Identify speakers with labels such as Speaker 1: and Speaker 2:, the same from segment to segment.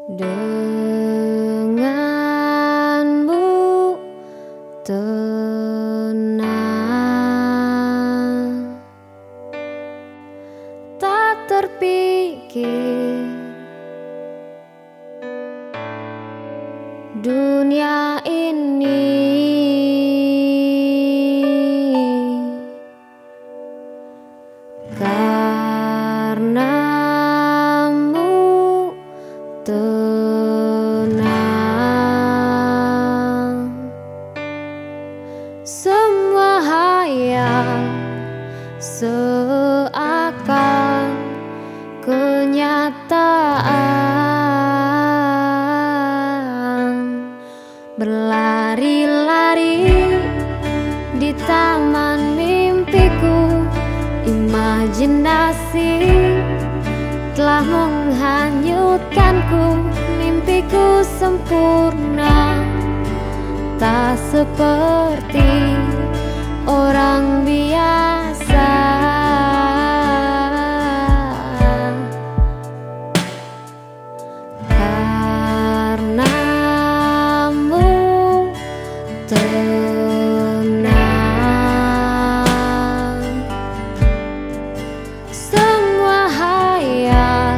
Speaker 1: Denganmu tenang, tak terpikir dunia ini karenamu tenang. Semua hayal seakan kenyataan, berlari-lari di taman mimpiku. Imajinasi telah menghanyutkanku. Mimpiku sempurna, tak seperti orang biasa. Karenamu tenang, semua hayal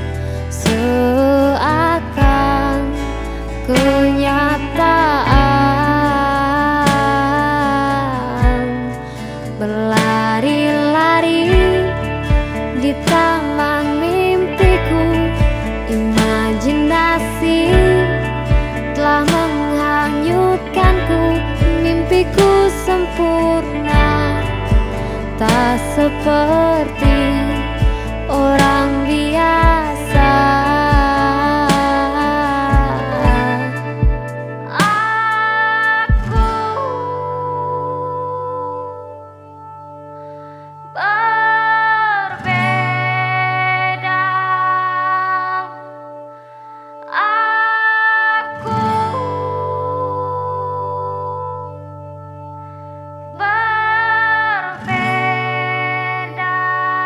Speaker 1: seakan kenyataan, berlari-lari di taman mimpiku. Imajinasi telah menghanyutkanku. Mimpiku sempurna, tak seperti orang biasa. Aku berbeda, aku berbeda.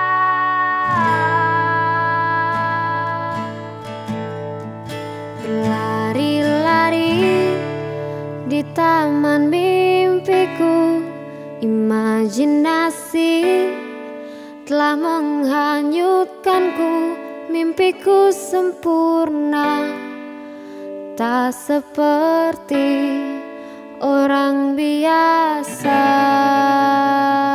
Speaker 1: Berlari-lari di taman mimpiku. Imajinasi telah menghanyutkanku. Mimpiku sempurna, tak seperti orang biasa.